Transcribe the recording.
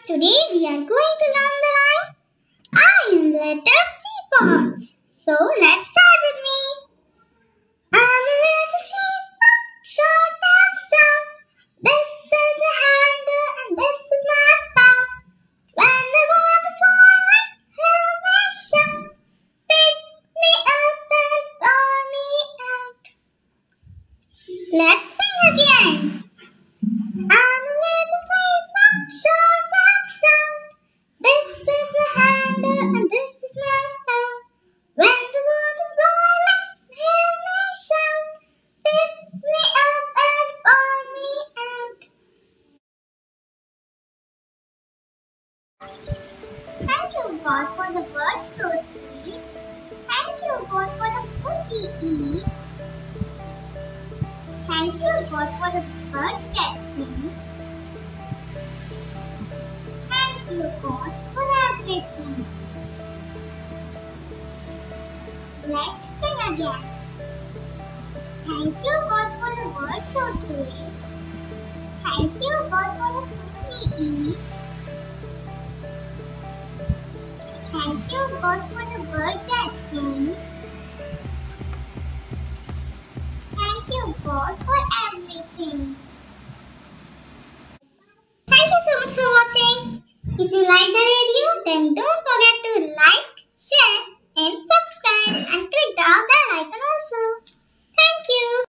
Today we are going to learn the rhyme I am little teapot. So let's start with me. I'm a little teapot, short and stout. This is a handle and this is my spout. When the water's boiling, hear me shout. Pick me up and pour me out. Let's sing again. I'm a little teapot, short and stout. This is a handle and this is my spout. When the water's boiling, hear me shout. Pick me up and pour me out. Thank you, God, for the birds so sweet. Thank you, God, for the food we eat. Thank you, God, for the birds that sing. Thank you, God, for everything. Let's sing again. Thank you, God, for the birds so sweet. Thank you, God, for the food we eat. Thank you, God, for the birds that sing. Thank you, God, for everything. Thank you so much for watching. If you like the video, then don't forget to like, share and subscribe and click the bell icon also. Thank you.